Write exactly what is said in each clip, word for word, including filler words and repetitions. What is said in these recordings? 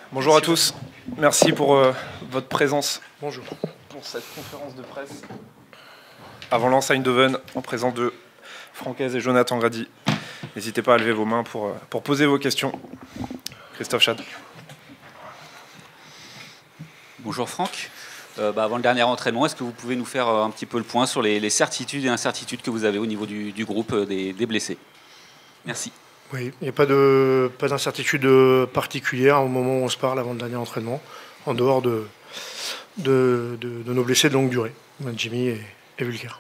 Bonjour à tous, merci pour euh, votre présence. Bonjour. Pour cette conférence de presse avant Lens Eindhoven en présence de Francaise et Jonathan Grady. N'hésitez pas à lever vos mains pour, euh, pour poser vos questions. Christophe Schad. Bonjour Franck. Euh, bah avant le dernier entraînement, est-ce que vous pouvez nous faire euh, un petit peu le point sur les, les certitudes et incertitudes que vous avez au niveau du, du groupe euh, des, des blessés? Merci. Oui, il n'y a pas de pas d'incertitude particulière au moment où on se parle avant le dernier entraînement, en dehors de, de, de, de nos blessés de longue durée, Jimmy et, et Vulcaire.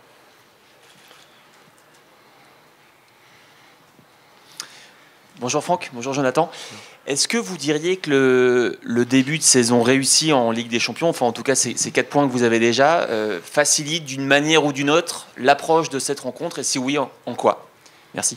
Bonjour Franck, bonjour Jonathan. Est-ce que vous diriez que le, le début de saison réussi en Ligue des Champions, enfin en tout cas ces, ces quatre points que vous avez déjà, euh, facilite d'une manière ou d'une autre l'approche de cette rencontre, et si oui, en, en quoi? Merci.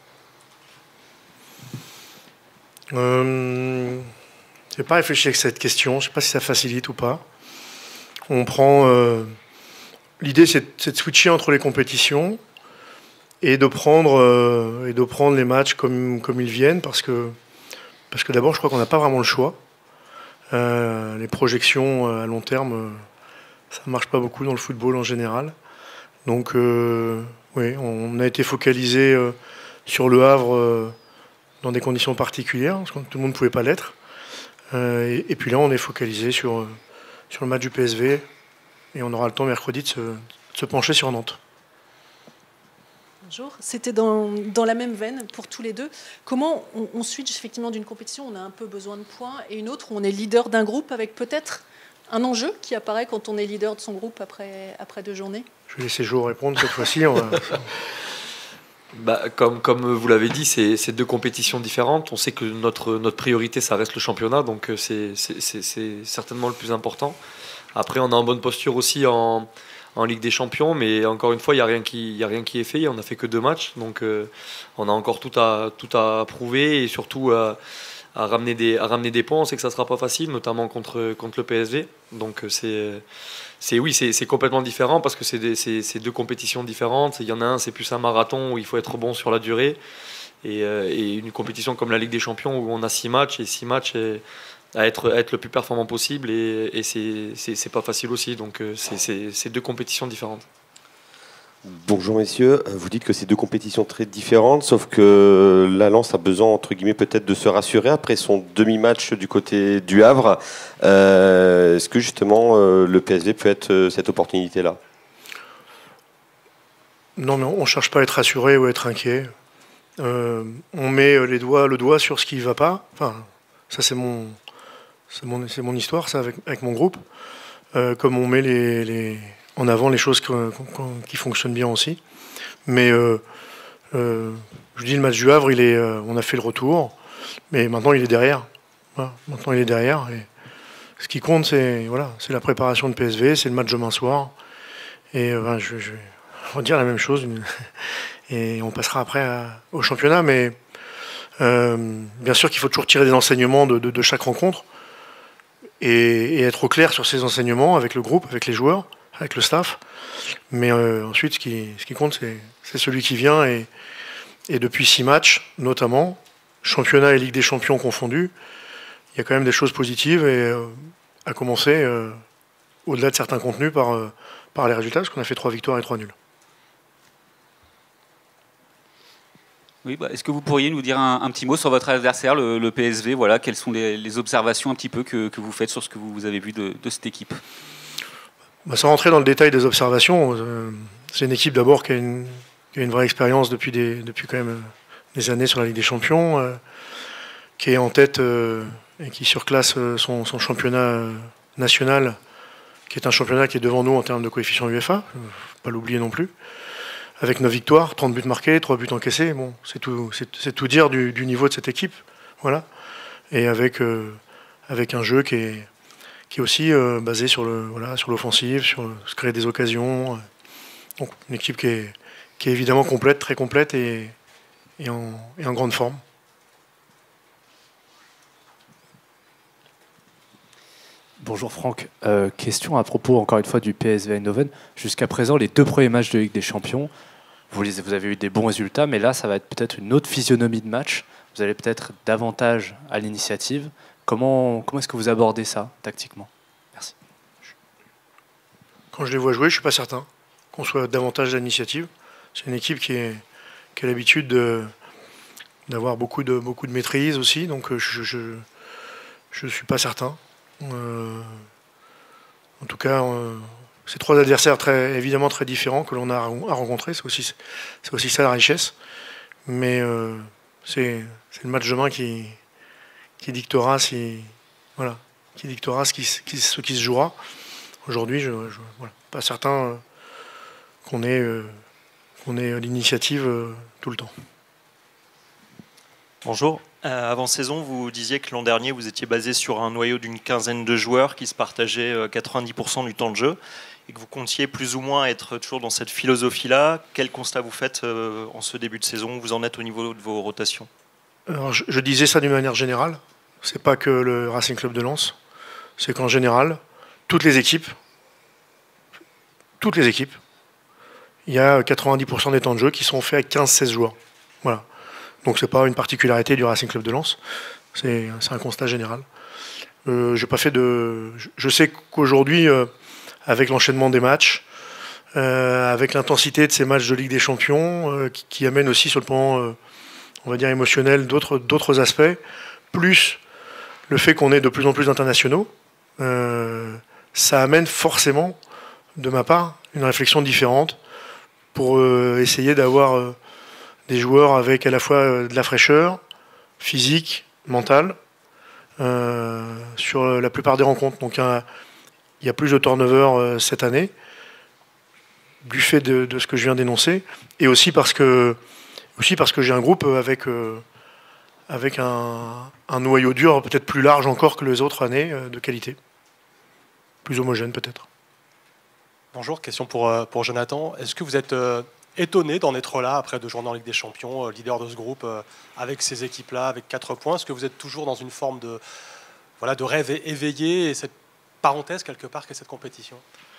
Euh, je n'ai pas réfléchi avec cette question, je ne sais pas si ça facilite ou pas. On prend... Euh, l'idée c'est de switcher entre les compétitions et de prendre, euh, et de prendre les matchs comme, comme ils viennent, parce que, parce que d'abord je crois qu'on n'a pas vraiment le choix. Euh, les projections à long terme, euh, ça ne marche pas beaucoup dans le football en général. Donc euh, oui, on a été focalisé euh, sur le Havre euh, dans des conditions particulières, parce que tout le monde ne pouvait pas l'être. Euh, et, et puis là, on est focalisé sur, sur le match du P S V, et on aura le temps mercredi de se, de se pencher sur Nantes. Bonjour, c'était dans, dans la même veine pour tous les deux. Comment on, on switch effectivement d'une compétition, on a un peu besoin de points, et une autre où on est leader d'un groupe avec peut-être un enjeu qui apparaît quand on est leader de son groupe après, après deux journées? Je vais laisser Jo répondre cette fois-ci. On va... Bah, comme, comme vous l'avez dit, c'est deux compétitions différentes. On sait que notre, notre priorité, ça reste le championnat, donc c'est certainement le plus important. Après, on est en bonne posture aussi en, en Ligue des Champions, mais encore une fois, il n'y a, rien qui, y a rien qui est fait. On n'a fait que deux matchs, donc euh, on a encore tout à, tout à prouver et surtout à, à, ramener des, à ramener des points. On sait que ça ne sera pas facile, notamment contre, contre le P S V. Donc c'est... C'est, oui, c'est complètement différent parce que c'est deux compétitions différentes. Il y en a un, c'est plus un marathon où il faut être bon sur la durée. Et, euh, et une compétition comme la Ligue des Champions où on a six matchs et six matchs et, à, être, à être le plus performant possible. Et, et c'est pas facile aussi. Donc c'est deux compétitions différentes. Bonjour messieurs, vous dites que c'est deux compétitions très différentes, sauf que la Lens a besoin, entre guillemets, peut-être de se rassurer après son demi-match du côté du Havre. Euh, Est-ce que justement euh, le P S V peut être euh, cette opportunité-là? Non, mais on ne cherche pas à être rassuré ou à être inquiet. Euh, on met les doigts, le doigt sur ce qui ne va pas. Enfin, ça c'est mon, c'est mon, c'est mon histoire, ça, avec, avec mon groupe. Euh, comme on met les... les en avant les choses qui, qui fonctionnent bien aussi. Mais euh, euh, je dis le match du Havre, il est, euh, on a fait le retour, mais maintenant il est derrière. Voilà, maintenant il est derrière. Et ce qui compte, c'est voilà, c'est la préparation de P S V, c'est le match demain soir. Et euh, ben, je, je vais redire la même chose. Et on passera après à, au championnat. Mais euh, bien sûr qu'il faut toujours tirer des enseignements de, de, de chaque rencontre et, et être au clair sur ces enseignements avec le groupe, avec les joueurs, avec le staff, mais euh, ensuite ce qui, ce qui compte c'est celui qui vient et, et depuis six matchs notamment, championnat et Ligue des Champions confondus, il y a quand même des choses positives et euh, à commencer euh, au-delà de certains contenus par, euh, par les résultats, parce qu'on a fait trois victoires et trois nuls. Oui, bah, est-ce que vous pourriez nous dire un, un petit mot sur votre adversaire, le, le P S V, voilà, quelles sont les, les observations un petit peu que, que vous faites sur ce que vous avez vu de, de cette équipe? Bah, sans rentrer dans le détail des observations, euh, c'est une équipe d'abord qui, qui a une vraie expérience depuis, des, depuis quand même des années sur la Ligue des Champions, euh, qui est en tête euh, et qui surclasse euh, son, son championnat euh, national, qui est un championnat qui est devant nous en termes de coefficient UEFA, euh, faut pas l'oublier non plus, avec neuf victoires, trente buts marqués, trois buts encaissés, bon, c'est tout, c'est tout dire du, du niveau de cette équipe, voilà, et avec, euh, avec un jeu qui est qui est aussi euh, basé sur le voilà sur l'offensive, sur le, se créer des occasions. Euh, donc une équipe qui est, qui est évidemment complète, très complète et, et, en, et en grande forme. Bonjour Franck, euh, question à propos encore une fois du P S V Eindhoven. Jusqu'à présent, les deux premiers matchs de Ligue des Champions, vous, les, vous avez eu des bons résultats, mais là ça va être peut-être une autre physionomie de match. Vous allez peut-être davantage à l'initiative. Comment, comment est-ce que vous abordez ça tactiquement? Merci. Quand je les vois jouer, je ne suis pas certain qu'on soit davantage d'initiative. C'est une équipe qui, est, qui a l'habitude de, d'avoir beaucoup de, beaucoup de maîtrise aussi, donc je ne suis pas certain. Euh, en tout cas, euh, c'est trois adversaires très, évidemment très différents que l'on a à rencontrer, c'est aussi, c'est aussi ça la richesse. Mais euh, c'est, c'est le match demain qui, qui dictera si, voilà, qui dictera ce qui, qui, ce qui se jouera. Aujourd'hui, je ne suis voilà, pas certain euh, qu'on ait, euh, qu'on ait l'initiative euh, tout le temps. Bonjour. Euh, avant saison, vous disiez que l'an dernier, vous étiez basé sur un noyau d'une quinzaine de joueurs qui se partageaient euh, quatre-vingt-dix pour cent du temps de jeu et que vous comptiez plus ou moins être toujours dans cette philosophie-là. Quel constat vous faites euh, en ce début de saison? Vous en êtes au niveau de vos rotations? Alors, je, je disais ça d'une manière générale. C'est pas que le Racing Club de Lens. C'est qu'en général, toutes les équipes, toutes les équipes, il y a quatre-vingt-dix pour cent des temps de jeu qui sont faits avec quinze seize joueurs. Voilà. Donc c'est pas une particularité du Racing Club de Lens, c'est, c'est un constat général. Euh, j'ai pas fait de, je, je sais qu'aujourd'hui, euh, avec l'enchaînement des matchs, euh, avec l'intensité de ces matchs de Ligue des Champions, euh, qui, qui amènent aussi sur le plan, euh, on va dire émotionnel, d'autres, d'autres aspects, plus le fait qu'on ait de plus en plus d'internationaux, euh, ça amène forcément, de ma part, une réflexion différente pour euh, essayer d'avoir euh, des joueurs avec à la fois de la fraîcheur, physique, mentale, euh, sur la plupart des rencontres. Donc il y a, il y a plus de turnover euh, cette année, du fait de, de ce que je viens d'énoncer, et aussi parce que, aussi parce que j'ai un groupe avec, euh, avec un, un noyau dur peut-être plus large encore que les autres années, euh, de qualité. Plus homogène peut-être. Bonjour, question pour, pour Jonathan. Est-ce que vous êtes euh, étonné d'en être là après deux journées en Ligue des Champions, euh, leader de ce groupe, euh, avec ces équipes-là, avec quatre points? Est-ce que vous êtes toujours dans une forme de, voilà, de rêve éveillé et cette parenthèse quelque part qu'est cette compétition?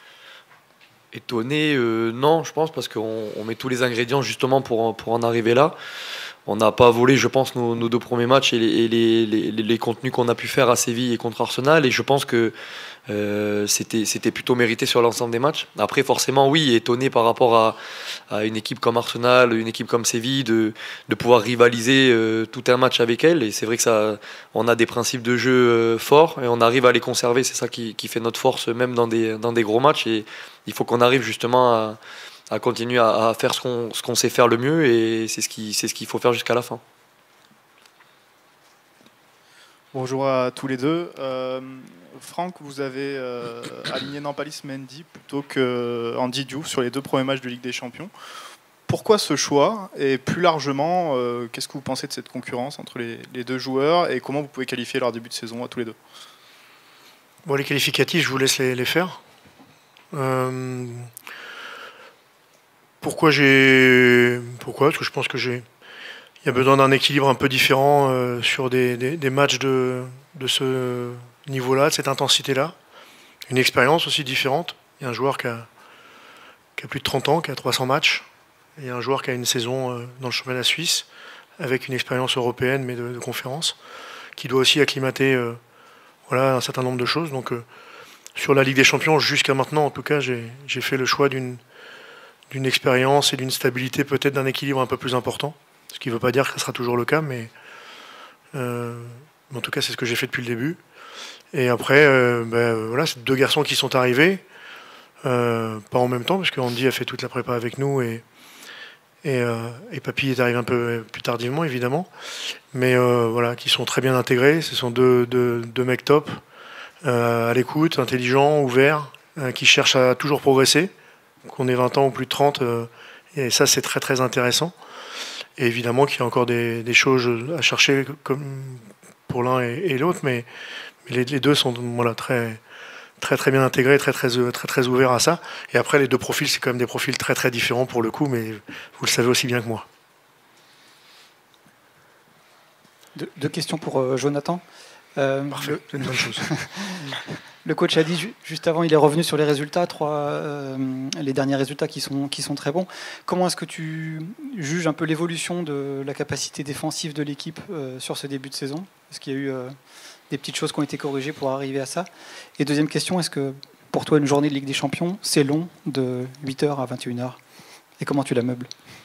Étonné, euh, non, je pense, parce qu'on on met tous les ingrédients justement pour, pour en arriver là. On n'a pas volé, je pense, nos, nos deux premiers matchs et, les, et les, les, les contenus qu'on a pu faire à Séville et contre Arsenal. Et je pense que euh, c'était, c'était plutôt mérité sur l'ensemble des matchs. Après, forcément, oui, étonné par rapport à, à une équipe comme Arsenal, une équipe comme Séville, de, de pouvoir rivaliser euh, tout un match avec elle. Et c'est vrai que ça, on a des principes de jeu euh, forts et on arrive à les conserver. C'est ça qui, qui fait notre force, même dans des, dans des gros matchs. Et il faut qu'on arrive justement à... à continuer à, à faire ce qu'on, ce qu'on sait faire le mieux, et c'est ce, qui, c'est ce qu'il faut faire jusqu'à la fin. Bonjour à tous les deux. Euh, Franck, vous avez euh, aligné Nampalis Mendy plutôt que Andy Diouf sur les deux premiers matchs de Ligue des Champions. Pourquoi ce choix? Et plus largement, euh, qu'est-ce que vous pensez de cette concurrence entre les, les deux joueurs et comment vous pouvez qualifier leur début de saison à tous les deux? Bon, les qualificatifs, je vous laisse les, les faire. Euh... Pourquoi j'ai. Pourquoi Parce que je pense que j'ai. Il y a besoin d'un équilibre un peu différent euh, sur des, des, des matchs de, de ce niveau-là, de cette intensité-là. Une expérience aussi différente. Il y a un joueur qui a, qui a plus de trente ans, qui a trois cents matchs. Et il y a un joueur qui a une saison euh, dans le championnat suisse, avec une expérience européenne, mais de, de conférence, qui doit aussi acclimater euh, voilà, un certain nombre de choses. Donc, euh, sur la Ligue des Champions, jusqu'à maintenant, en tout cas, j'ai, j'ai fait le choix d'une. d'une expérience et d'une stabilité, peut-être d'un équilibre un peu plus important. Ce qui ne veut pas dire que ce sera toujours le cas, mais euh, en tout cas, c'est ce que j'ai fait depuis le début. Et après, euh, ben, voilà, c'est deux garçons qui sont arrivés, euh, pas en même temps, parce que Andy a fait toute la prépa avec nous, et, et, euh, et Papy est arrivé un peu plus tardivement, évidemment. Mais euh, voilà, qui sont très bien intégrés. Ce sont deux, deux, deux mecs top, euh, à l'écoute, intelligents, ouverts, euh, qui cherchent à toujours progresser. Qu'on ait vingt ans ou plus de trente, euh, et ça c'est très très intéressant. Et évidemment qu'il y a encore des, des choses à chercher comme pour l'un et, et l'autre, mais, mais les, les deux sont voilà, très, très très bien intégrés, très très, très très ouverts à ça. Et après les deux profils, c'est quand même des profils très très différents pour le coup, mais vous le savez aussi bien que moi. Deux, deux questions pour euh, Jonathan. Euh, Parfait, c'est une bonne chose. Le coach a dit ju- juste avant, il est revenu sur les résultats, trois, euh, les derniers résultats qui sont, qui sont très bons. Comment est-ce que tu juges un peu l'évolution de la capacité défensive de l'équipe euh, sur ce début de saison? Est-ce qu'il y a eu euh, des petites choses qui ont été corrigées pour arriver à ça? Et deuxième question, est-ce que pour toi, une journée de Ligue des Champions, c'est long de huit heures à vingt et une heures? Et comment tu la meubles?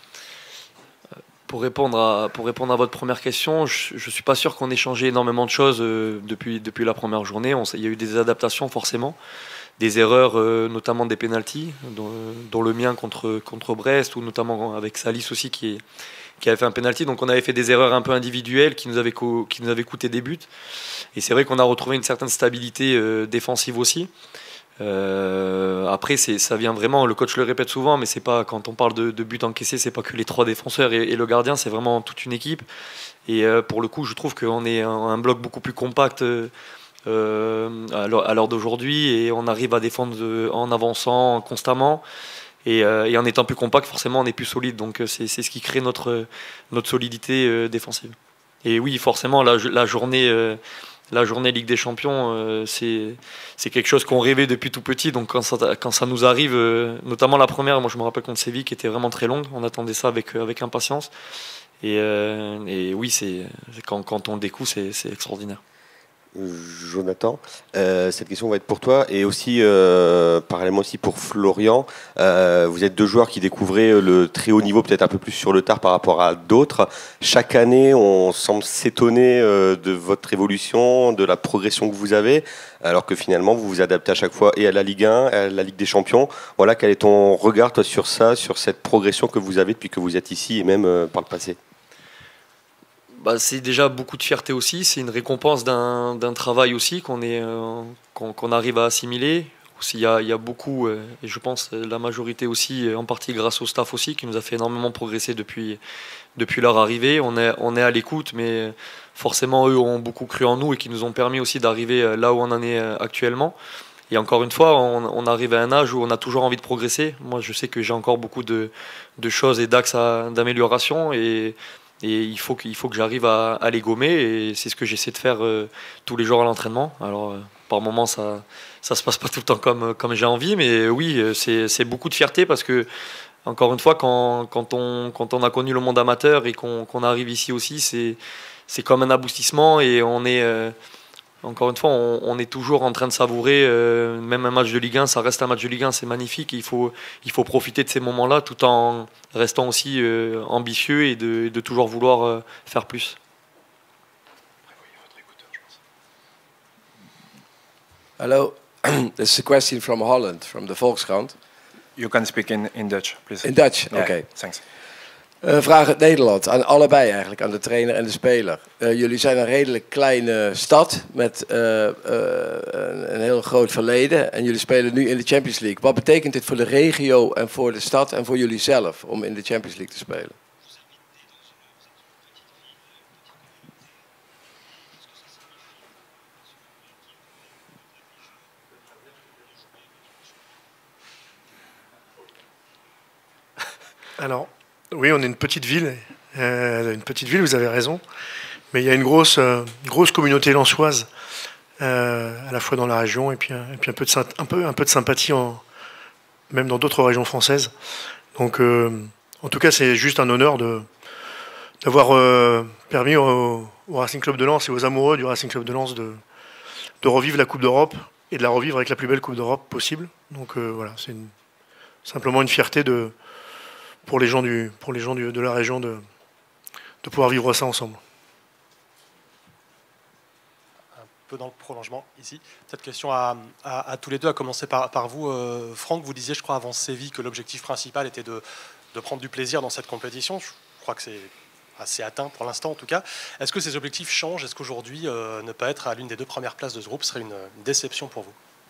Pour répondre, à, pour répondre à votre première question, je ne suis pas sûr qu'on ait changé énormément de choses euh, depuis, depuis la première journée. On, il y a eu des adaptations forcément, des erreurs, euh, notamment des pénaltys, dont, dont le mien contre, contre Brest, ou notamment avec Salis aussi qui, est, qui avait fait un pénalty. Donc on avait fait des erreurs un peu individuelles qui nous avaient, co, qui nous avaient coûté des buts. Et c'est vrai qu'on a retrouvé une certaine stabilité euh, défensive aussi. Euh, après, c'est, ça vient vraiment, le coach le répète souvent, mais c'est pas, quand on parle de, de buts encaissés, c'est pas que les trois défenseurs et, et le gardien, c'est vraiment toute une équipe. Et euh, pour le coup, je trouve qu'on est un, un bloc beaucoup plus compact euh, à l'heure, à l'heure d'aujourd'hui, et on arrive à défendre en avançant constamment. Et, euh, et en étant plus compact, forcément, on est plus solide. Donc c'est, c'est ce qui crée notre, notre solidité euh, défensive. Et oui, forcément, la, la journée. Euh, La journée Ligue des Champions, euh, c'est, c'est quelque chose qu'on rêvait depuis tout petit. Donc quand ça, quand ça nous arrive, euh, notamment la première, moi je me rappelle contre Séville, qui était vraiment très longue. On attendait ça avec, avec impatience. Et, euh, et oui, c'est, quand, quand on le découvre, c'est, c'est extraordinaire. Jonathan, euh, cette question va être pour toi et aussi euh, parallèlement aussi pour Florian. Euh, vous êtes deux joueurs qui découvrez le très haut niveau peut-être un peu plus sur le tard par rapport à d'autres. Chaque année, on semble s'étonner euh, de votre évolution, de la progression que vous avez, alors que finalement vous vous adaptez à chaque fois et à la Ligue un, et à la Ligue des Champions. Voilà, quel est ton regard toi sur ça, sur cette progression que vous avez depuis que vous êtes ici et même euh, par le passé? Bah, c'est déjà beaucoup de fierté aussi, c'est une récompense d'un, d'un travail aussi qu'on, est, euh, qu'on, qu'on arrive à assimiler. Il y a, il y a beaucoup, euh, et je pense la majorité aussi, en partie grâce au staff aussi, qui nous a fait énormément progresser depuis, depuis leur arrivée. On est, on est à l'écoute, mais forcément eux ont beaucoup cru en nous et qui nous ont permis aussi d'arriver là où on en est actuellement. Et encore une fois, on, on arrive à un âge où on a toujours envie de progresser. Moi, je sais que j'ai encore beaucoup de, de choses et d'axes à, d'amélioration, et Et il faut, il faut que j'arrive à, à les gommer, et c'est ce que j'essaie de faire euh, tous les jours à l'entraînement. Alors, euh, par moments, ça ne se passe pas tout le temps comme, comme j'ai envie, mais euh, oui, c'est, c'est beaucoup de fierté parce que, encore une fois, quand, quand, on, quand on a connu le monde amateur et qu'on, qu'on arrive ici aussi, c'est, c'est comme un aboutissement, et on est, euh, encore une fois, on, on est toujours en train de savourer, euh, même un match de Ligue un, ça reste un match de Ligue un, c'est magnifique. Il faut, il faut profiter de ces moments-là tout en restant aussi euh, ambitieux et de, de toujours vouloir euh, faire plus. Hello, this is a question from Holland, from the Volkskrant. You can speak in, in Dutch, please. In Dutch, yeah, okay. Thanks. Uh, vraag uit Nederland, aan allebei eigenlijk, aan de trainer en de speler. Uh, jullie zijn een redelijk kleine stad met uh, uh, een, een heel groot verleden en jullie spelen nu in de Champions League. Wat betekent dit voor de regio en voor de stad en voor jullie zelf om in de Champions League te spelen? Alors, oui, on est une petite ville, euh, une petite ville, vous avez raison, mais il y a une grosse, euh, grosse communauté lensoise, euh, à la fois dans la région et puis, et puis un, peu de, un, peu, un peu de sympathie, en, même dans d'autres régions françaises. Donc, euh, en tout cas, c'est juste un honneur de, d'avoir euh, permis au, au Racing Club de Lens et aux amoureux du Racing Club de Lens de, de revivre la Coupe d'Europe et de la revivre avec la plus belle Coupe d'Europe possible. Donc euh, voilà, c'est une, simplement une fierté de... pour les gens, du, pour les gens du, de la région de, de pouvoir vivre ça ensemble. Un peu dans le prolongement ici. Cette question à, à, à tous les deux, à commencer par, par vous. Euh, Franck, vous disiez, je crois, avant Séville, que l'objectif principal était de, de prendre du plaisir dans cette compétition. Je crois que c'est assez atteint pour l'instant, en tout cas. Est-ce que ces objectifs changent? Est-ce qu'aujourd'hui, euh, ne pas être à l'une des deux premières places de ce groupe serait une, une déception pour vous?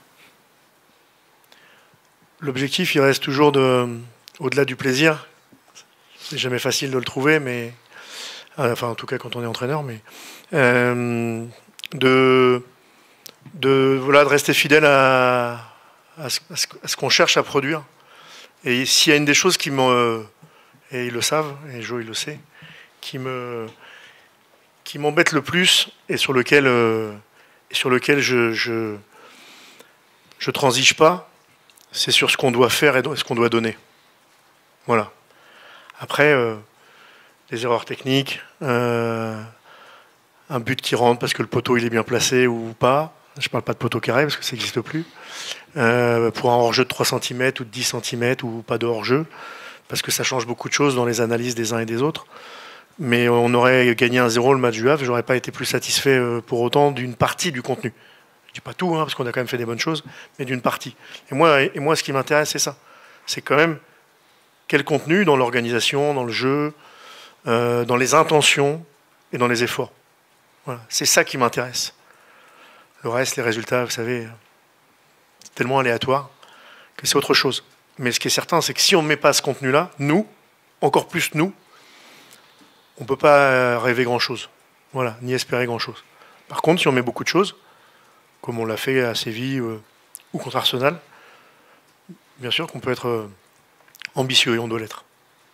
L'objectif, il reste toujours de... au-delà du plaisir, c'est jamais facile de le trouver, mais euh, enfin en tout cas quand on est entraîneur, mais euh, de, de voilà de rester fidèle à, à, ce, à ce qu'on cherche à produire. Et s'il y a une des choses qui me, et ils le savent, et Joe il le sait, qui me qui m'embête le plus et sur lequel euh, et sur lequel je je je transige pas, c'est sur ce qu'on doit faire et ce qu'on doit donner. Voilà. Après, euh, des erreurs techniques, euh, un but qui rentre parce que le poteau il est bien placé ou pas. Je ne parle pas de poteau carré parce que ça n'existe plus. Euh, pour un hors-jeu de trois centimètres ou de dix centimètres ou pas de hors-jeu, parce que ça change beaucoup de choses dans les analyses des uns et des autres. Mais on aurait gagné un zéro le match du Havre, je n'aurais pas été plus satisfait euh, pour autant d'une partie du contenu. Je ne dis pas tout, hein, parce qu'on a quand même fait des bonnes choses, mais d'une partie. Et moi, et moi ce qui m'intéresse, c'est ça. C'est quand même quel contenu dans l'organisation, dans le jeu, euh, dans les intentions et dans les efforts. Voilà. C'est ça qui m'intéresse. Le reste, les résultats, vous savez, c'est tellement aléatoire que c'est autre chose. Mais ce qui est certain, c'est que si on ne met pas ce contenu-là, nous, encore plus nous, on ne peut pas rêver grand-chose. Voilà, ni espérer grand-chose. Par contre, si on met beaucoup de choses, comme on l'a fait à Séville euh, ou contre Arsenal, bien sûr qu'on peut être euh, ambitieux et on doit l'être.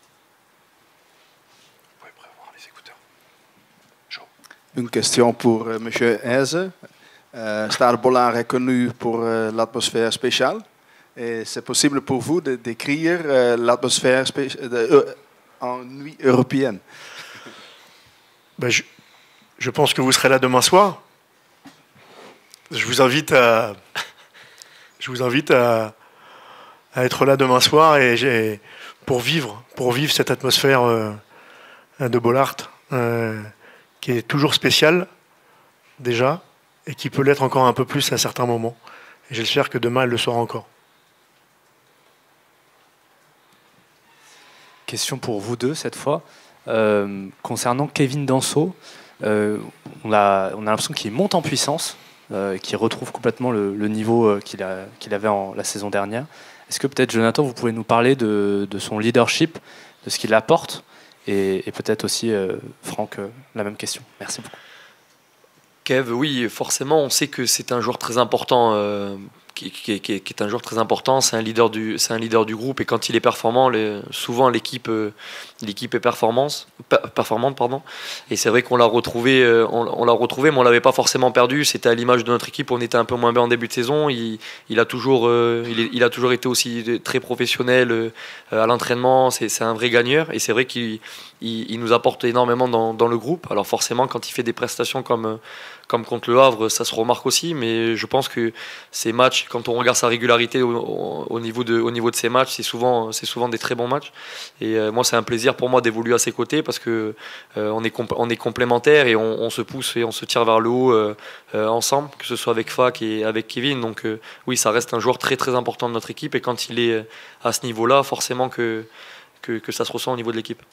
Une question pour euh, M. Eze. Euh, Stade Bollard est connu pour euh, l'atmosphère spéciale. Et c'est possible pour vous de décrire euh, l'atmosphère spé- de, euh, en nuit européenne? Ben, je, je pense que vous serez là demain soir. Je vous invite à, je vous invite à, à être là demain soir et j'ai, pour vivre, pour vivre cette atmosphère euh, de Bollard, euh, qui est toujours spéciale déjà et qui peut l'être encore un peu plus à certains moments. Et j'espère que demain elle le sera encore. Question pour vous deux cette fois. Euh, concernant Kevin Danso, euh, on a, on a l'impression qu'il monte en puissance, euh, qu'il retrouve complètement le, le niveau euh, qu'il, a, qu'il avait en, la saison dernière. Est-ce que peut-être, Jonathan, vous pouvez nous parler de, de son leadership, de ce qu'il apporte, et, et peut-être aussi, euh, Franck, euh, la même question. Merci beaucoup. Kev, oui, forcément, on sait que c'est un joueur très important, euh, qui, qui, qui, qui est un joueur très important. C'est un leader du, c'est un leader du groupe, et quand il est performant, les, souvent l'équipe, euh, l'équipe est performance, performante, pardon. Et c'est vrai qu'on l'a retrouvé, euh, on, on l'a retrouvé, mais on l'avait pas forcément perdu. C'était à l'image de notre équipe. On était un peu moins bien en début de saison. Il, il a toujours, euh, il, est, il a toujours été aussi très professionnel euh, à l'entraînement. C'est, c'est un vrai gagneur, et c'est vrai qu'il il, il nous apporte énormément dans, dans le groupe. Alors forcément, quand il fait des prestations comme Comme contre le Havre, ça se remarque aussi, mais je pense que ces matchs, quand on regarde sa régularité au, au, niveau, de, au niveau de ces matchs, c'est souvent, c'est souvent des très bons matchs. Et euh, moi, c'est un plaisir pour moi d'évoluer à ses côtés parce qu'on euh, est, comp- on est complémentaires et on, on se pousse et on se tire vers le haut euh, euh, ensemble, que ce soit avec Fak et avec Kevin. Donc euh, oui, ça reste un joueur très très important de notre équipe, et quand il est à ce niveau-là, forcément que, que, que ça se ressent au niveau de l'équipe.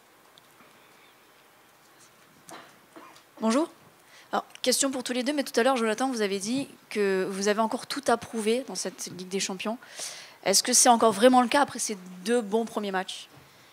Bonjour. Alors, question pour tous les deux, mais tout à l'heure, Jonathan, vous avez dit que vous avez encore tout à prouver dans cette Ligue des Champions. Est-ce que c'est encore vraiment le cas après ces deux bons premiers matchs ?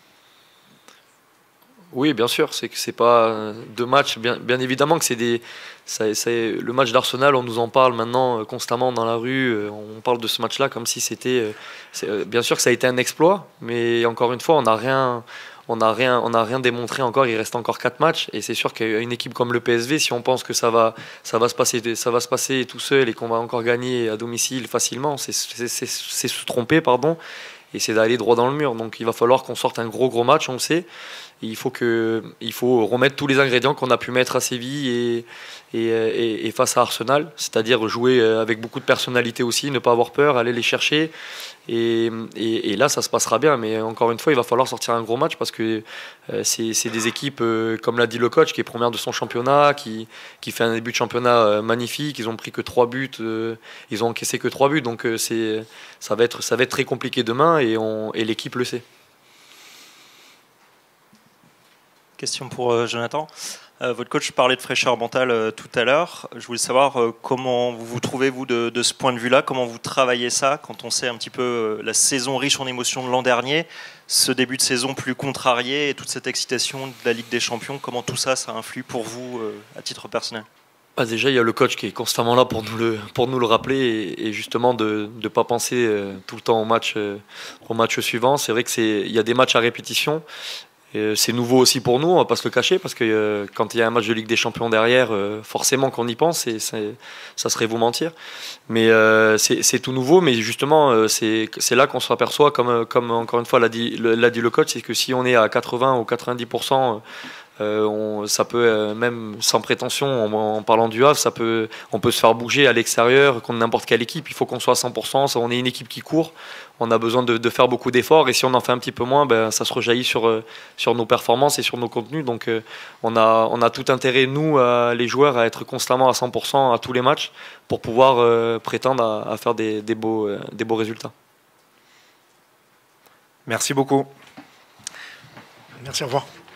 Oui, bien sûr, c'est que c'est pas deux matchs, bien, bien évidemment que c'est des... Ça, ça, le match d'Arsenal, on nous en parle maintenant constamment dans la rue, on parle de ce match-là comme si c'était... C'est, bien sûr que ça a été un exploit, mais encore une fois, on n'a rien... On n'a rien, on n'a rien démontré encore. Il reste encore quatre matchs, et c'est sûr qu'une équipe comme le P S V, si on pense que ça va, ça va se passer, ça va se passer tout seul et qu'on va encore gagner à domicile facilement, c'est, c'est, c'est, c'est se tromper, pardon, et c'est d'aller droit dans le mur. Donc il va falloir qu'on sorte un gros gros match, on le sait. Et il faut que, il faut remettre tous les ingrédients qu'on a pu mettre à Séville et, et, et, et face à Arsenal, c'est-à-dire jouer avec beaucoup de personnalité aussi, ne pas avoir peur, aller les chercher. Et, et, et là, ça se passera bien. Mais encore une fois, il va falloir sortir un gros match parce que euh, c'est, c'est des équipes, euh, comme l'a dit le coach, qui est première de son championnat, qui, qui fait un début de championnat euh, magnifique. Ils ont pris que trois buts, euh, ils ont encaissé que trois buts. Donc euh, c'est, ça va être, ça va être très compliqué demain, et, on, et l'équipe le sait. Question pour euh, Jonathan. Euh, votre coach parlait de fraîcheur mentale euh, tout à l'heure. Je voulais savoir euh, comment vous vous trouvez, vous, de, de ce point de vue-là, comment vous travaillez ça quand on sait un petit peu euh, la saison riche en émotions de l'an dernier, ce début de saison plus contrarié et toute cette excitation de la Ligue des Champions, comment tout ça, ça influe pour vous euh, à titre personnel ? Bah déjà, il y a le coach qui est constamment là pour nous le, pour nous le rappeler, et, et justement de ne pas penser euh, tout le temps au match, euh, au match suivant. C'est vrai qu'il y a des matchs à répétition. Et c'est nouveau aussi pour nous, on va pas se le cacher, parce que euh, quand il y a un match de Ligue des Champions derrière, euh, forcément qu'on y pense, et c'est, ça serait vous mentir. Mais euh, c'est, c'est tout nouveau, mais justement, euh, c'est, c'est là qu'on s'aperçoit, comme, comme encore une fois l'a dit, l'a dit le coach, c'est que si on est à quatre-vingts ou quatre-vingt-dix pour cent Euh, on, ça peut, euh, même sans prétention, en, en parlant du Havre, ça peut, on peut se faire bouger à l'extérieur contre n'importe quelle équipe. Il faut qu'on soit à cent pour cent. On est une équipe qui court. On a besoin de, de faire beaucoup d'efforts. Et si on en fait un petit peu moins, ben, ça se rejaillit sur, euh, sur nos performances et sur nos contenus. Donc euh, on, a, on a tout intérêt, nous, euh, les joueurs, à être constamment à cent pour cent à tous les matchs pour pouvoir euh, prétendre à, à faire des, des, beaux, euh, des beaux résultats. Merci beaucoup. Merci, au revoir.